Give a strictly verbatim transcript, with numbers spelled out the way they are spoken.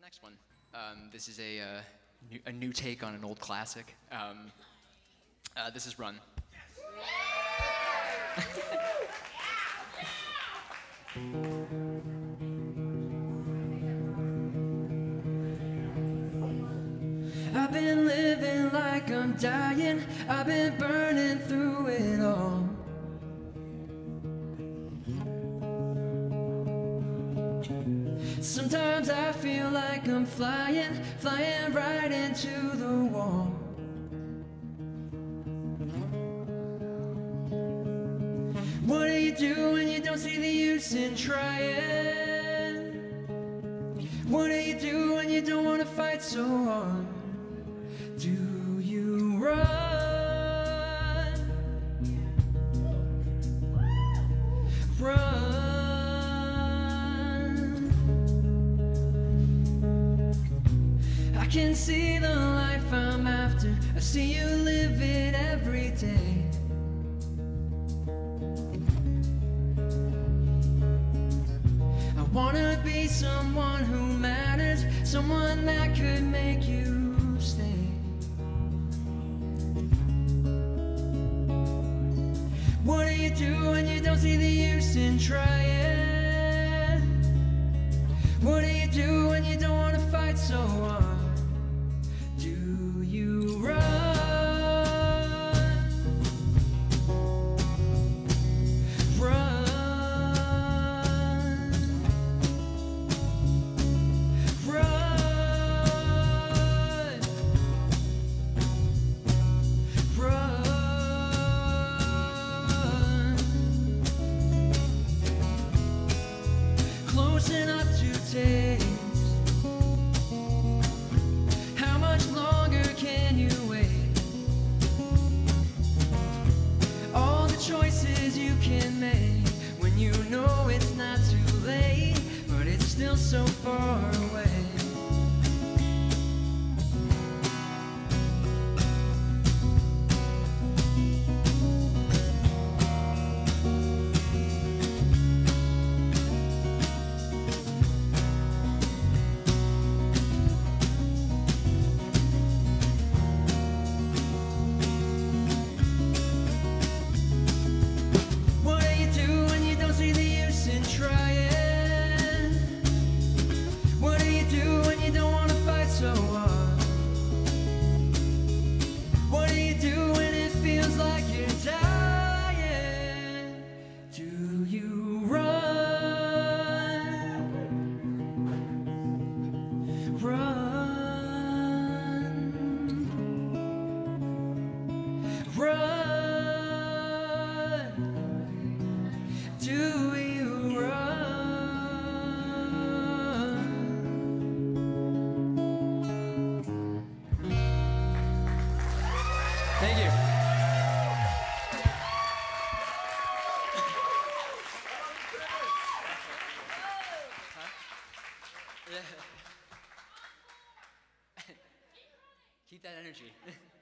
next one. Um, this is a, uh, new, a new take on an old classic. Um, uh, this is Run. I've been living like I'm dying. I've been burning through it all. Sometimes I feel like I'm flying, flying right into the wall. What do you do when you don't see the use in trying? What do you do when you don't want to fight so hard? Do you run? Run. I can see the life I'm after. I see you live it every day. I wanna be someone who matters, someone that could make you stay. What do you do when you don't see the use in trying? What do you do when you don't want to fight so hard? Do you run? Run. Run. Run. Close enough to taste. How much longer can you wait? All the choices you can make when you know it's not too late, but it's still so far away. What do you do when you don't see the use in trying? What do you do when you don't want to fight so hard? What do you do when it feels like you're dying? Do you run? Run. Run. Do you run? Thank you. Keep that energy.